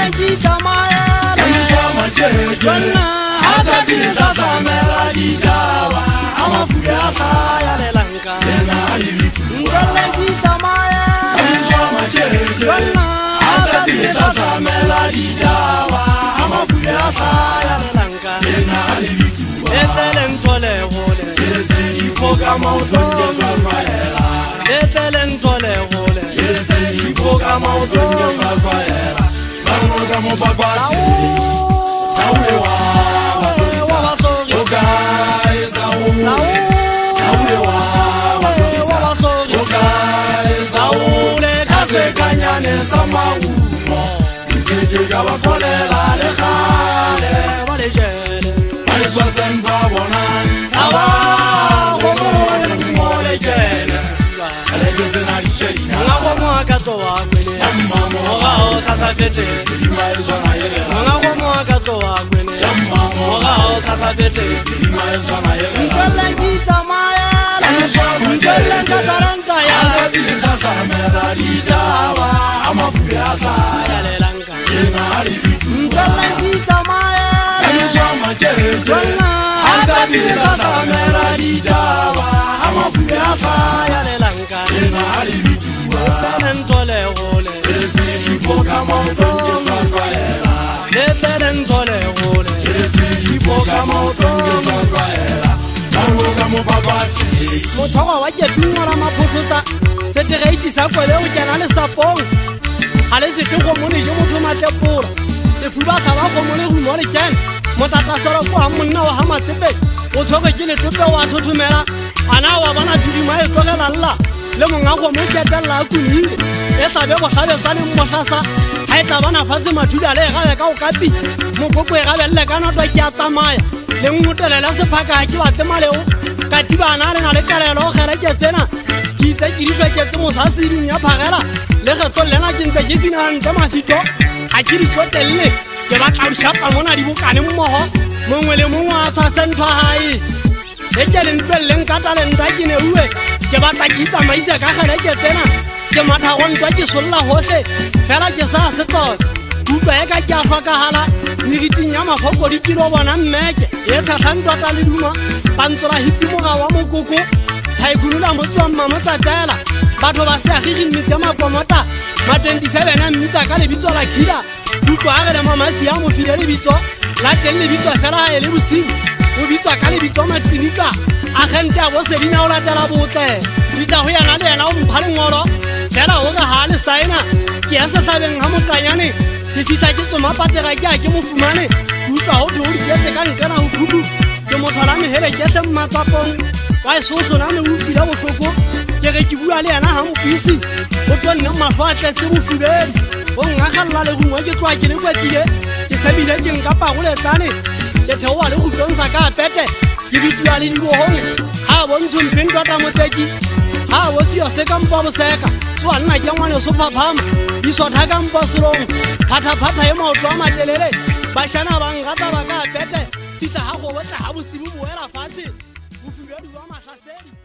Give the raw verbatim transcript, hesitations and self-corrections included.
kita maya Shama jeje Hata tisa samela jitawa Ama fuya ya lelanka Tena ilitu Ngale kita maya Shama jeje Hata tisa samela jitawa Ama fuya ya lelanka Tena ilitu Etele ntole hole Yezi ipoga mauzonge malfaera Etele ntole hole Yezi ipoga mauzonge malfaera Bangoga mobagwachi Saule wa Watorisa Oga Ezawu Saule wa Watorisa Oga Ezawu Kase kanyane samawumo Nkeke gabakolela lekhale Walejele Aiswa sembwa bonan Awa Omole kumole jene Alegeze na licheli Ngako mwaka towa kwene Yamamo Ogao kakafete Ima eswa na yegela Ngako mwaka towa kwene Yamamo Ogao kakafete Ima eswa na yegela Ngale kita maya Ngale kataranta ya Azatiliza samela litawa Amafuyasa ya lelanka Yena alivitu Ngale kita maya Shama jeje Azatiliza samela litawa Amafuyasa ya lelanka Yena alivitu Ntole hole Yezi ipoga mauzonge malfaera Etele ntole hole Yezi ipoga mauzonge malfaera Bangoga mobagwachi Mothoga wa ketingo la maphotota setegeiti sa kwele o kena le sapong a le fete go mone jo motho matepola sefuba sa ba go mone go mo le kene motatasolo kwa monna wa hamatsepe o thoge ke le tope wa thothomela ana wa bana didima e tlogela lla le monga go mo ketella kunile e sabe go gabe sa le motlasa ha e tabana fatse mathuda le gabe ka o kapi mokoko e gabe le kana twa ke a tsamaya le ngotelela sephaka ke ba tsemaleo ka tibana le na le kalelo gere ke tsena ke itse ke ditšwa ke tse mosaseding ya phagela le getlo lena ke ntse ke dinante mafito ga ke ditšotelle ke batla dišapa mona di bokane mmogo mongwe le mongwe a tshwase ntho gae e ke le ntweleleng kata le ntwa ke neue ke batla ke itsamaise ka gere ke tsena ke matha go ntwa ke solola gotlhe fela ke sa se tota utlwa e ka ke a tlhokagala negiting ya mafoko di kilo bona mmeke e tlhatlhantwata le duma pantsola hipimoga wa mokoko ga e khulula motswang mamotsatela batho ba seagigi mmetse makomota ma-twenty-seven a mmitsa ka lebitso la kila utlwa a gele mamatsi a mo file lebitso la teng lebitso fela ga e le bosigo o bitswa ka lebitso matlinika a gente a bosedina o latela botle bitsa go yana le ena o mpha lengolo fela o ka ga a le saena ke ya setlhabeng ga mokanyane ke fitlha ke tsomapatega ke a ke mo fumane utlwa go the o dikete ka nkena go khudu ke mothola megele ketlhe mmatsapong wa e sotlonane o upila botlhoko ke ge ke bua le ena ga mopisi o tonne matlho a tletse bofubedi o ngagalela le gongwe ke tloa ke le kwetile ke sebile ke nkapagoletsane ke theoa le go tlonsa ka apete ke bitsiwa le dibogong ga a bontsho mpeng tota motseki ga a botsiwa se ka mpa boseka tsoa nna ke ngwane sophaphama disotha ka mpa selong phathaphata e maotlo a matelele bašana ba ngata ba ka apete fitlha ga go botla ga bosibo boela fatshe bofubedi ba mahlasedi